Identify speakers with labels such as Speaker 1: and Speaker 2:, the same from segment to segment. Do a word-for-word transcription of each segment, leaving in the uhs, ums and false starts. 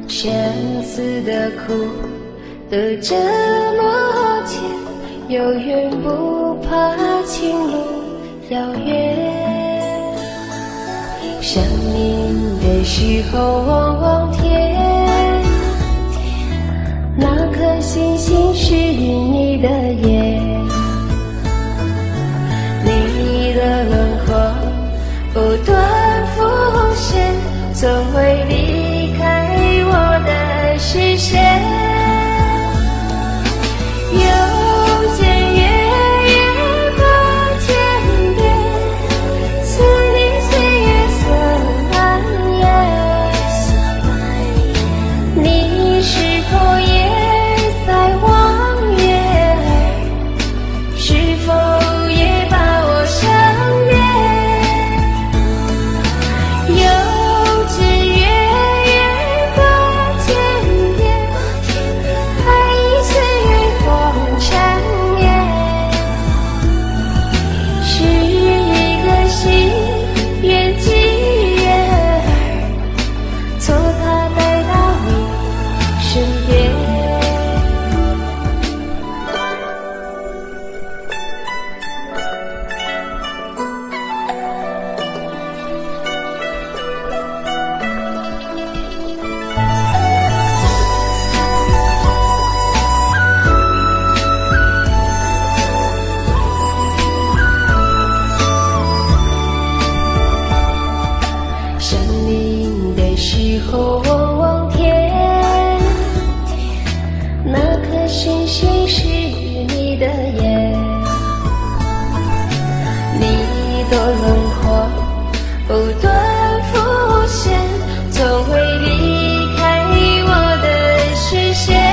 Speaker 1: 相思的苦的这么甜，有缘不怕情路遥远。想你的时候望望天，那颗星星是你的眼，你的轮廓不断浮现，总会离开我的视线。又见月月过天边，似你岁月色蔓延。你是否也在望远？是否也把我想念？又知月月过天边，还以岁月光缠绵。是一个心愿机缘，从他带到你身边。想你的时候望望天，那颗星星是你的眼，你的轮廓不断浮现，总会离开我的视线。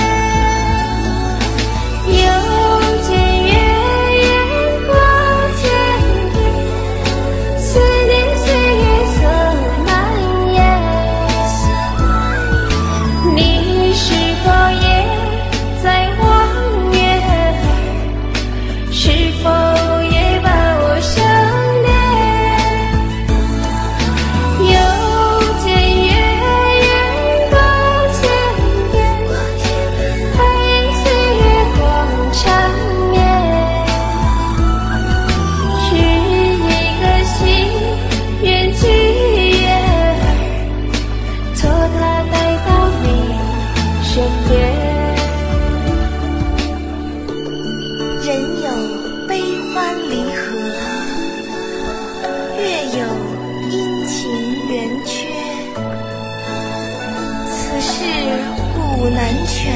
Speaker 1: 又见月月过天边，思念岁月色蔓延。你是否也在望远？是否也把我想念？又见月月过天边，还以岁月光缠绵。是一个心愿机缘，托他带到你身边。
Speaker 2: 人有悲欢离合，月有阴晴圆缺，此事古难全，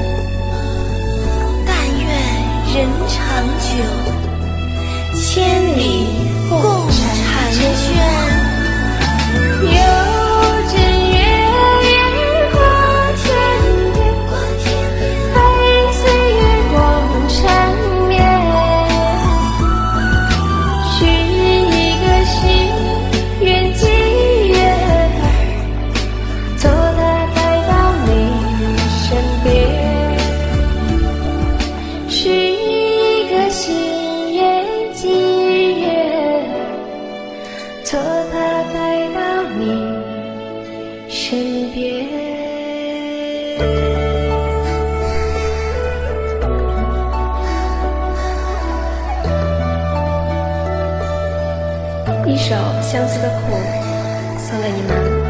Speaker 2: 但愿人长久，千里共婵娟。
Speaker 1: 又见月月过天边，还以岁月光缠绵。是一个心愿机缘，托他带到你身边。是一个心愿机缘，托他带到你身边。一首相思的苦送给你们。